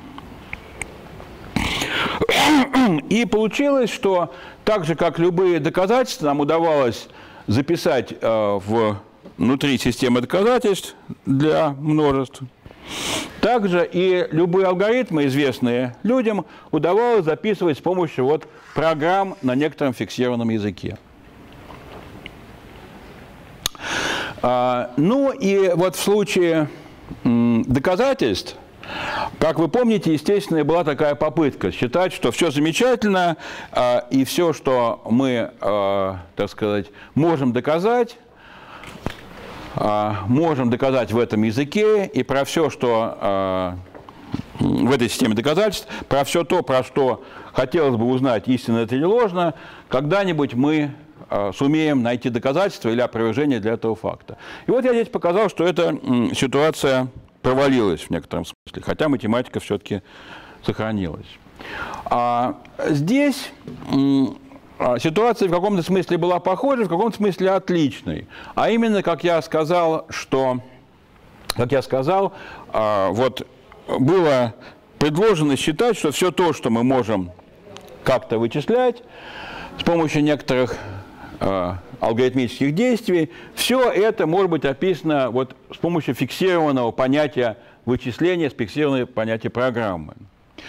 И получилось, что так же, как любые доказательства, нам удавалось записать э, в, внутри системы доказательств для множеств. Также и любые алгоритмы, известные людям, удавалось записывать с помощью вот программ на некотором фиксированном языке. А, ну и вот в случае м, доказательств, как вы помните, естественно, была такая попытка считать, что все замечательно, э, и все, что мы, э, так сказать, можем доказать, э, можем доказать в этом языке, и про все, что э, в этой системе доказательств, про все то, про что хотелось бы узнать, истинно это или ложно, когда-нибудь мы э, сумеем найти доказательства или опровержение для этого факта. И вот я здесь показал, что эта э, ситуация провалилась в некотором смысле, хотя математика все-таки сохранилась. А здесь а, ситуация в каком-то смысле была похожа, в каком-то смысле отличной. А именно, как я сказал, что, как я сказал, а, вот было предложено считать, что все то, что мы можем как-то вычислять с помощью некоторых алгоритмических действий, все это может быть описано вот с помощью фиксированного понятия вычисления, с фиксированного понятия программы.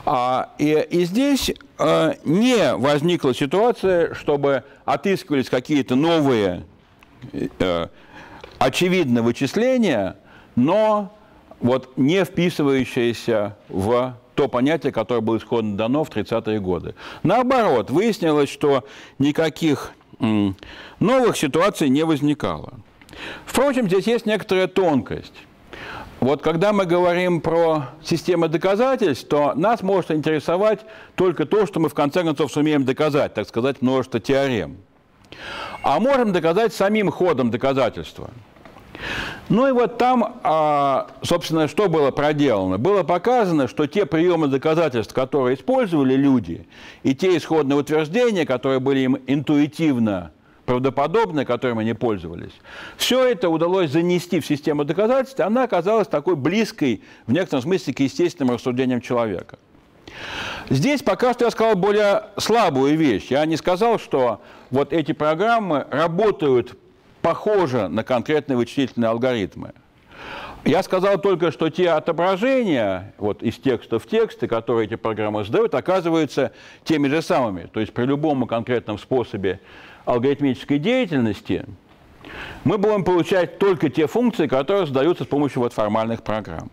А, и, и здесь а, не возникла ситуация, чтобы отыскивались какие-то новые, а, очевидные вычисления, но вот не вписывающиеся в то понятие, которое было исходно дано в тридцатые годы. Наоборот, выяснилось, что никаких м, новых ситуаций не возникало. Впрочем, здесь есть некоторая тонкость. Вот когда мы говорим про систему доказательств, то нас может интересовать только то, что мы в конце концов сумеем доказать, так сказать, множество теорем. А можем доказать самим ходом доказательства. Ну и вот там, собственно, что было проделано? Было показано, что те приемы доказательств, которые использовали люди, и те исходные утверждения, которые были им интуитивно правдоподобны, которыми они пользовались, все это удалось занести в систему доказательств, и она оказалась такой близкой, в некотором смысле, к естественным рассуждениям человека. Здесь пока что я сказал более слабую вещь. Я не сказал, что вот эти программы работают похоже на конкретные вычислительные алгоритмы. Я сказал только, что те отображения вот, из текста в тексты, которые эти программы задают, оказываются теми же самыми. То есть при любом конкретном способе алгоритмической деятельности мы будем получать только те функции, которые задаются с помощью вот формальных программ.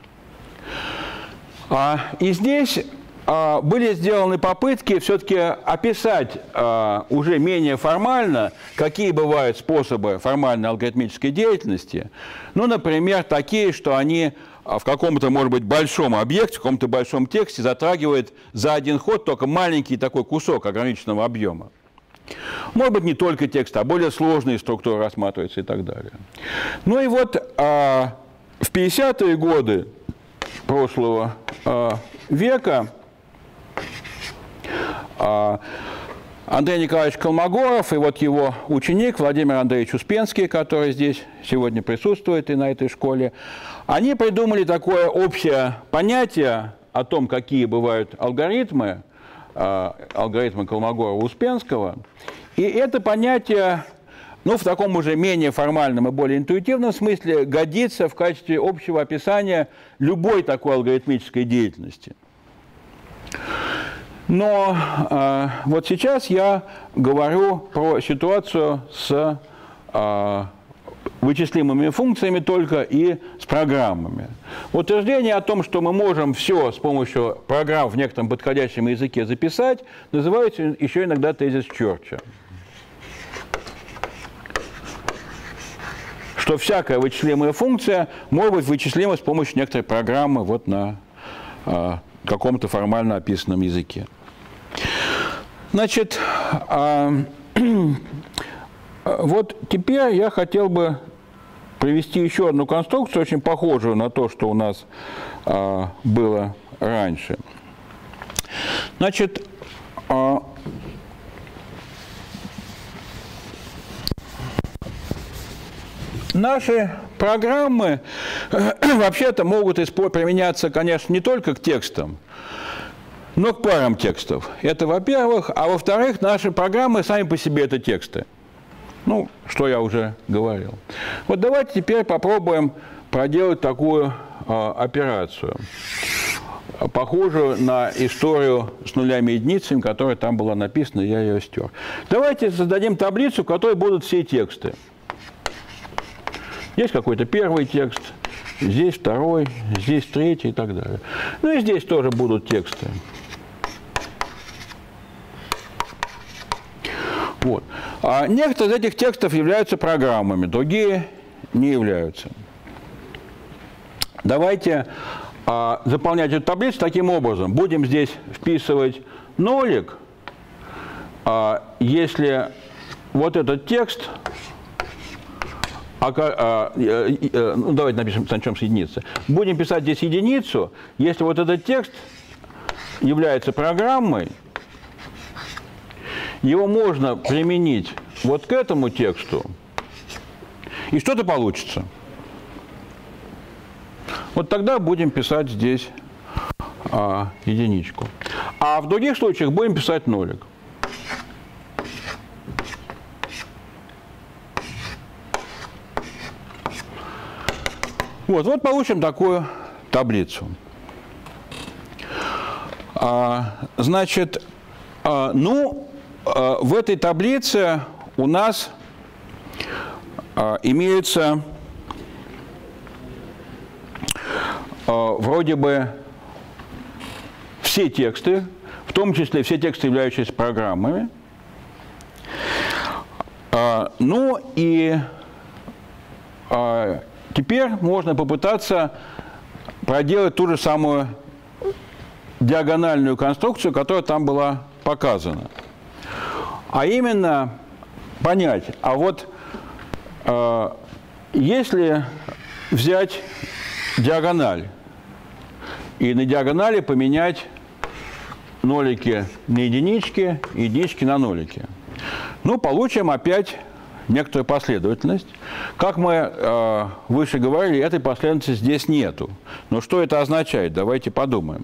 А, и здесь а, были сделаны попытки все-таки описать а, уже менее формально, какие бывают способы формальной алгоритмической деятельности. Ну, например, такие, что они в каком-то, может быть, большом объекте, в каком-то большом тексте затрагивают за один ход только маленький такой кусок ограниченного объема. Может быть, не только текст, а более сложные структуры рассматриваются и так далее. Ну и вот а, в пятидесятые годы прошлого а, века а, Андрей Николаевич Колмогоров и вот его ученик Владимир Андреевич Успенский, который здесь сегодня присутствует и на этой школе, они придумали такое общее понятие о том, какие бывают алгоритмы, алгоритмы Колмогорова-Успенского. И это понятие, ну, в таком уже менее формальном и более интуитивном смысле годится в качестве общего описания любой такой алгоритмической деятельности. Но э, вот сейчас я говорю про ситуацию с э, вычислимыми функциями только и с программами. Утверждение о том, что мы можем все с помощью программ в некотором подходящем языке записать, называется еще иногда тезис Чёрча. Что всякая вычислимая функция может быть вычислима с помощью некоторой программы вот на э, каком-то формально описанном языке. Значит, э, вот теперь я хотел бы привести еще одну конструкцию, очень похожую на то, что у нас э, было раньше. Значит, э, наши программы э, вообще-то могут применяться, конечно, не только к текстам, но к парам текстов. Это во-первых. А во-вторых, наши программы сами по себе это тексты. Ну, что я уже говорил. Вот давайте теперь попробуем проделать такую э, операцию, похожую на историю с нулями и единицами, которая там была написана, я ее стер. Давайте создадим таблицу, в которой будут все тексты. Здесь какой-то первый текст, здесь второй, здесь третий и так далее. Ну и здесь тоже будут тексты. Вот. А некоторые из этих текстов являются программами, другие не являются. Давайте а, заполнять эту таблицу таким образом. Будем здесь вписывать нолик, а, если вот этот текст, а, а, а, ну, давайте напишем, начнем с единицы. Будем писать здесь единицу, если вот этот текст является программой. Его можно применить вот к этому тексту, и что-то получится. Вот тогда будем писать здесь а, единичку. А в других случаях будем писать нолик. Вот, вот получим такую таблицу. А, значит, а, ну, а, в этой таблице у нас а, имеются а, вроде бы все тексты, в том числе все тексты, являющиеся программами. А, ну и а, теперь можно попытаться проделать ту же самую диагональную конструкцию, которая там была показана. А именно понять, а вот э, если взять диагональ и на диагонали поменять нолики на единички, единички на нолики, ну, получим опять некоторую последовательность. Как мы э, выше говорили, этой последовательности здесь нету. Но что это означает? Давайте подумаем.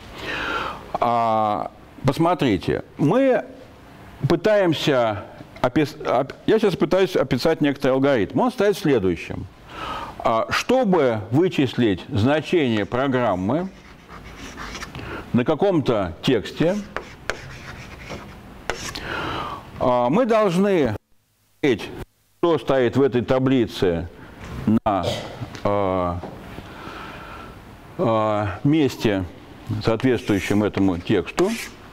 А, посмотрите, мы пытаемся, опис... я сейчас пытаюсь описать некоторый алгоритм. Он стоит в следующем. А, чтобы вычислить значение программы на каком-то тексте, а, мы должны смотреть, что стоит в этой таблице на а, а, месте, соответствующим этому тексту,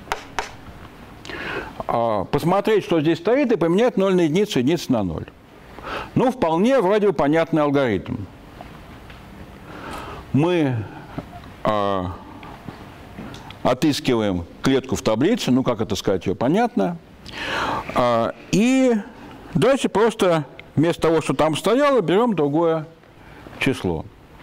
посмотреть, что здесь стоит, и поменять ноль на единицу, единицу на ноль. Ну, вполне вроде бы понятный алгоритм. Мы э, отыскиваем клетку в таблице, ну, как это сказать, ее понятно, э, и дальше просто вместо того, что там стояло, берем другое число.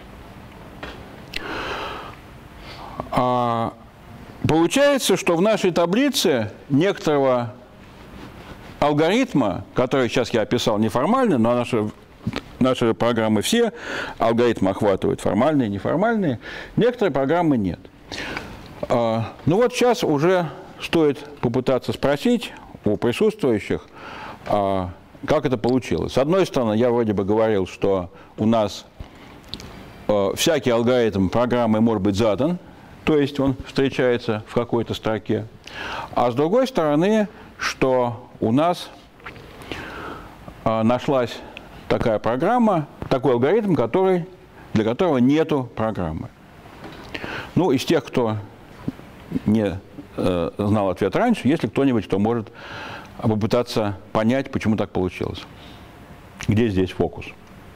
А, получается, что в нашей таблице некоторого алгоритма, который сейчас я описал неформально, но наши, наши программы все алгоритмы охватывают, формальные, неформальные, некоторые программы нет. А, ну вот сейчас уже стоит попытаться спросить у присутствующих, а, как это получилось. С одной стороны, я вроде бы говорил, что у нас а, всякий алгоритм программы может быть задан, то есть он встречается в какой-то строке. А с другой стороны, что у нас а, нашлась такая программа, такой алгоритм, который, для которого нету программы. Ну, из тех, кто не э, знал ответ раньше, есть ли кто-нибудь, кто может попытаться понять, почему так получилось? Где здесь фокус?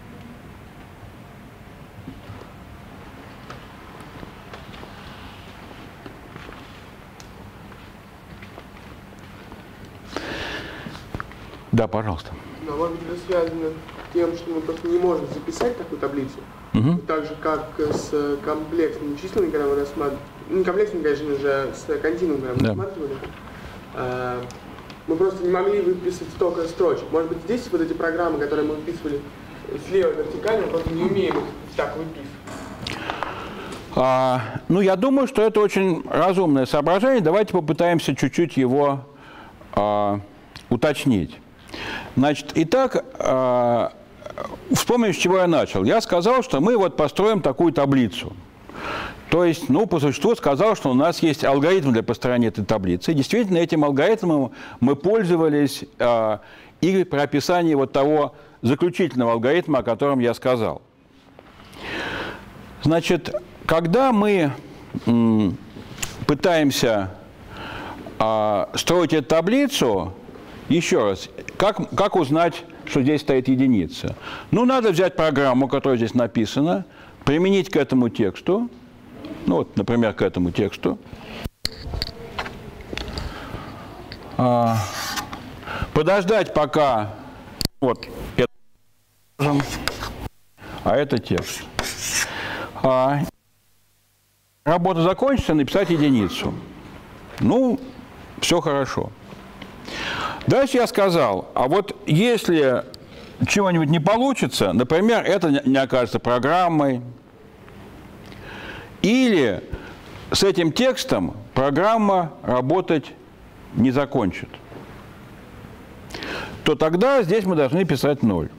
Да, пожалуйста. Но, может быть, это связано с тем, что мы просто не можем записать такую таблицу, угу. Так же, как с комплексными числами, когда мы рассматривали, не комплексными, конечно же, с континуумом, когда мы да. рассматривали, а, мы просто не могли выписать столько строчек. Может быть, здесь вот эти программы, которые мы выписывали слева вертикально, мы просто не умеем их так выписывать. А, ну, я думаю, что это очень разумное соображение. Давайте попытаемся чуть-чуть его а, уточнить. Значит, итак, э, вспомним, с чего я начал. Я сказал, что мы вот построим такую таблицу. То есть, ну, по существу сказал, что у нас есть алгоритм для построения этой таблицы. И действительно, этим алгоритмом мы пользовались э, и при описании вот того заключительного алгоритма, о котором я сказал. Значит, когда мы м, пытаемся э, строить эту таблицу, еще раз, как, как узнать, что здесь стоит единица? Ну, надо взять программу, которая здесь написана, применить к этому тексту, ну, вот, например, к этому тексту, а, подождать, пока вот это, а это текст. А, работа закончится, написать единицу. Ну, все хорошо. Дальше я сказал, а вот если чего-нибудь не получится, например, это не окажется программой, или с этим текстом программа работать не закончит, то тогда здесь мы должны писать ноль.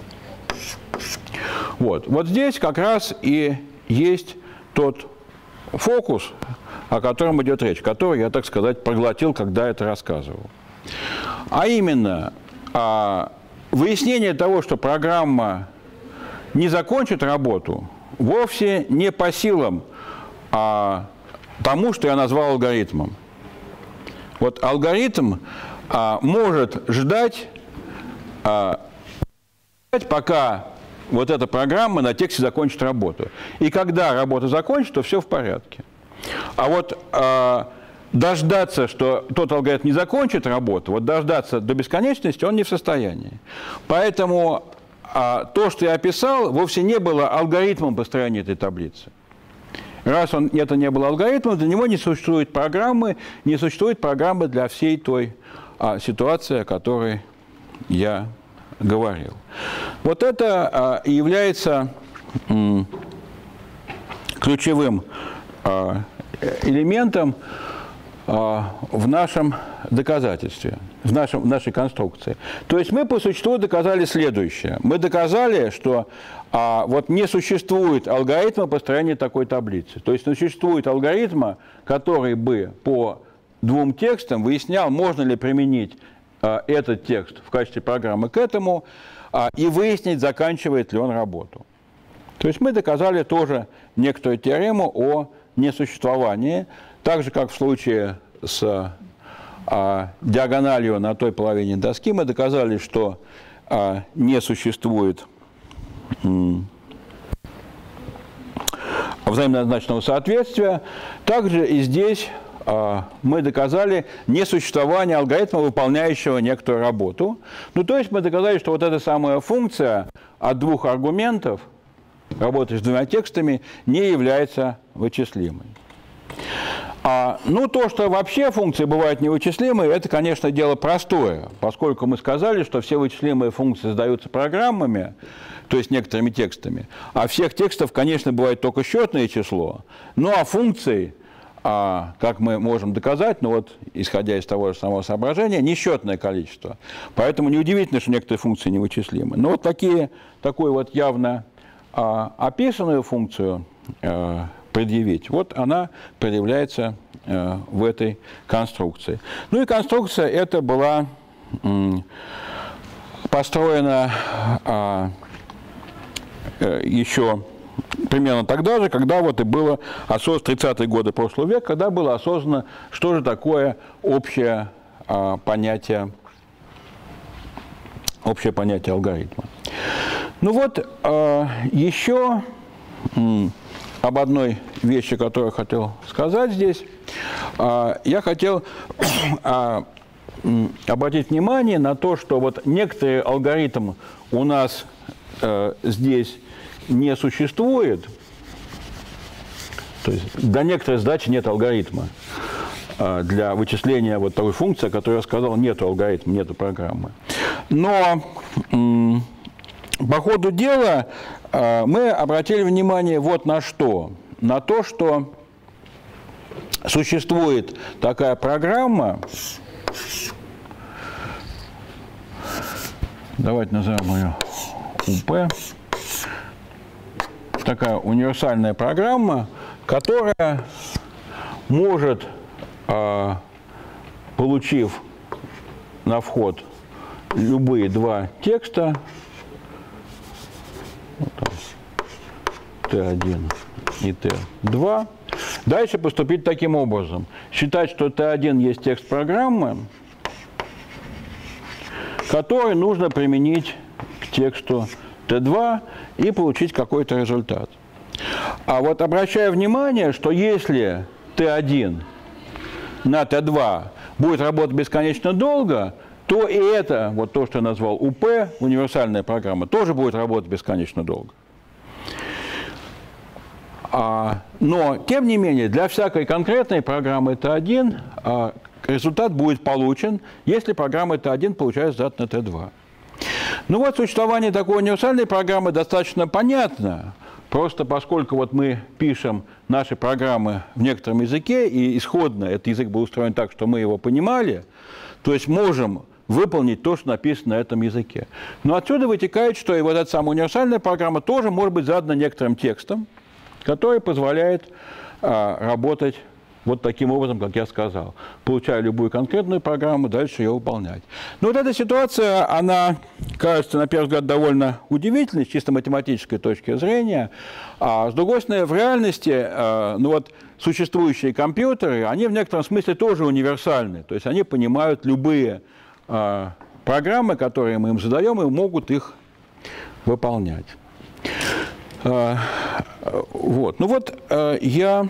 Вот, вот здесь как раз и есть тот фокус, о котором идет речь, который я, так сказать, проглотил, когда это рассказывал. А именно, выяснение того, что программа не закончит работу, вовсе не по силам а, тому, что я назвал алгоритмом. Вот алгоритм а, может ждать, а, пока вот эта программа на тексте закончит работу. И когда работа закончится, то все в порядке. А вот а, дождаться, что тот алгоритм не закончит работу, вот дождаться до бесконечности он не в состоянии. Поэтому а, то, что я описал, вовсе не было алгоритмом построения этой таблицы. Раз он, это не было алгоритмом, для него не существует программы, не существует программы для всей той а, ситуации, о которой я говорил. Вот это а, и является м, ключевым а, элементом а, в нашем доказательстве, в, нашем, в нашей конструкции. То есть мы по существу доказали следующее. Мы доказали, что а, вот не существует алгоритма построения такой таблицы. То есть не существует алгоритма, который бы по двум текстам выяснял, можно ли применить а, этот текст в качестве программы к этому, а, и выяснить, заканчивает ли он работу. То есть мы доказали тоже некоторую теорему о несуществовании, так же, как в случае с а, диагональю на той половине доски, мы доказали, что а, не существует м, взаимоозначного соответствия. Также и здесь а, мы доказали несуществование алгоритма, выполняющего некоторую работу. Ну, то есть мы доказали, что вот эта самая функция от двух аргументов, работающая с двумя текстами, не является вычислимой. А, ну, то, что вообще функции бывают невычислимые, это, конечно, дело простое, поскольку мы сказали, что все вычислимые функции создаются программами, то есть некоторыми текстами, а всех текстов, конечно, бывает только счетное число, ну, а функций, а, как мы можем доказать, ну, вот, исходя из того же самого соображения, несчетное количество. Поэтому неудивительно, что некоторые функции невычислимы. Но вот такие, такую вот явно а, описанную функцию а, предъявить. Вот она предъявляется э, в этой конструкции. Ну и конструкция эта была м, построена э, э, еще примерно тогда же, когда вот и было осознано, тридцатые годы прошлого века, когда было осознано, что же такое общее э, понятие, общее понятие алгоритма. Ну вот э, еще м, об одной вещи, которую я хотел сказать здесь. Я хотел обратить внимание на то, что вот некоторый алгоритм у нас здесь не существует. То есть для некоторой задачи нет алгоритма. Для вычисления вот такой функции, о которой я сказал, нет алгоритма, нет программы. Но по ходу дела мы обратили внимание вот на что. На то, что существует такая программа, давайте назовем ее У П, такая универсальная программа, которая может, получив на вход любые два текста, Т один и Т два, дальше поступить таким образом. Считать, что Т один есть текст программы, который нужно применить к тексту Т два и получить какой-то результат. А вот обращаю внимание, что если Т один на Т два будет работать бесконечно долго, то и это, вот то, что я назвал У П, универсальная программа, тоже будет работать бесконечно долго. А, но, тем не менее, для всякой конкретной программы Т один а, результат будет получен, если программа Т один получается задана на Т два. Ну вот, существование такой универсальной программы достаточно понятно, просто поскольку вот мы пишем наши программы в некотором языке, и исходно этот язык был устроен так, что мы его понимали, то есть можем выполнить то, что написано на этом языке. Но отсюда вытекает, что и вот эта самая универсальная программа тоже может быть задана некоторым текстом, который позволяет а, работать вот таким образом, как я сказал. Получаю любую конкретную программу, дальше ее выполнять. Но вот эта ситуация, она кажется, на первый взгляд, довольно удивительной с чисто математической точки зрения. А с другой стороны, в реальности, ну вот, существующие компьютеры, они в некотором смысле тоже универсальны. То есть они понимают любые программы, которые мы им задаем, и могут их выполнять. Вот. Ну вот я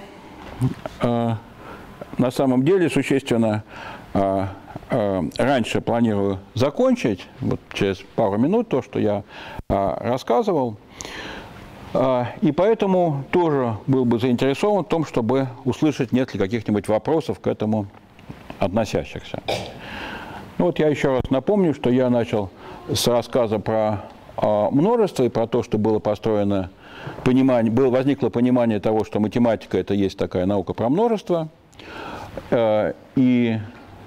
на самом деле существенно раньше планирую закончить, вот через пару минут, то, что я рассказывал. И поэтому тоже был бы заинтересован в том, чтобы услышать, нет ли каких-нибудь вопросов к этому относящихся. Ну вот я еще раз напомню, что я начал с рассказа про множество и про то, что было построено понимание, было, возникло понимание того, что математика – это есть такая наука про множество. И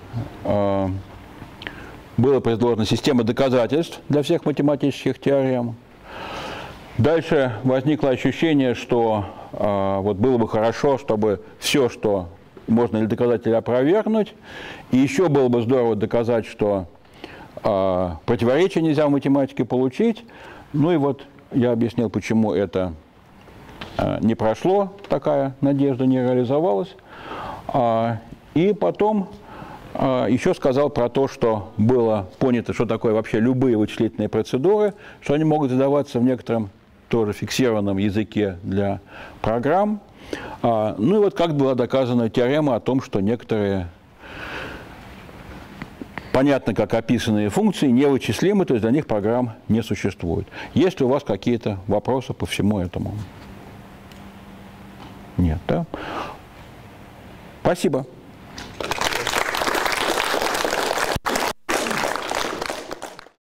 была предложена система доказательств для всех математических теорем. Дальше возникло ощущение, что вот было бы хорошо, чтобы все, что можно или доказать, или опровергнуть. И еще было бы здорово доказать, что противоречия нельзя в математике получить. Ну и вот я объяснил, почему это не прошло, такая надежда не реализовалась. И потом еще сказал про то, что было понято, что такое вообще любые вычислительные процедуры, что они могут задаваться в некотором тоже фиксированном языке для программ. Ну и вот как была доказана теорема о том, что некоторые понятно, как описанные функции невычислимы, то есть для них программ не существует. Есть ли у вас какие-то вопросы по всему этому? Нет, да? Спасибо.